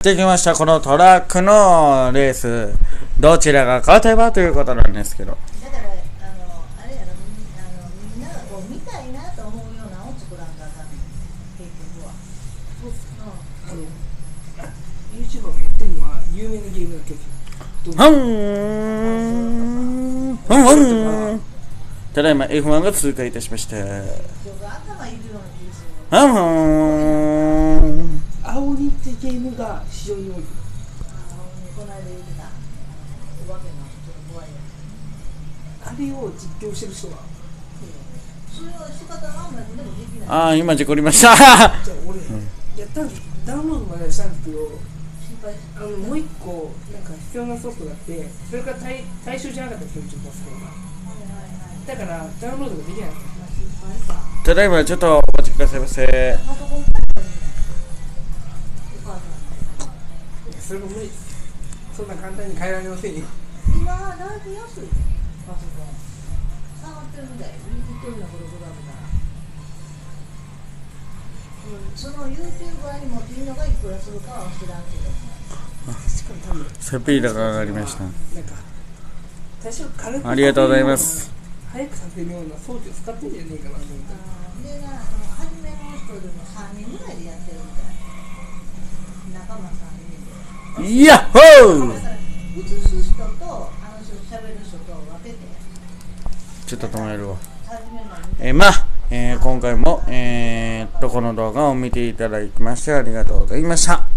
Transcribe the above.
できました。このトラックのレース、どちらが勝てばということなんですけど。 だからあれやろ、みんながこう見たいなと思うようなのを作らんかあかんねん、結局は。 YouTuber がやってるのは有名なゲームだけですよ。 ただいま F1 が通過いたしました。 頭いるような気がする。 青鬼ってゲームが非常に多い。 この間言ってた。お化けのちょっと怖いやつ。 あれを実況してる人はそれは仕方があんまりでもできない。 ああ、今事故りました。 じゃあ俺、やったんです、ダウンロードまでしたんですけど、もう一個なんか必要なソフトがあって、それが対象じゃなかったんですよ、ちょっとパソコンが。だからダウンロードができないんですよ。 ただいまちょっとお待ちくださいませ。 それも無理です。そんな簡単に変えられませんよ。 今はだいぶ安いパソコン下がってるみたい。言ってるのプログラムから、その YouTuber に持っていいのがいくらするかは知らんけど、 確かに多分スピードが上がりました。 なんか最初軽くありがとうございます。 早くさせるような装置を使ってんじゃねえかなと思って。 でな、初めの人でも3人ぐらいでやってるみたい。仲間3人で。 ヤッホー。 映す人と喋る人と分けて。 ちょっと止めるわ。 初めまで今回もこの動画を見ていただきましてありがとうございました。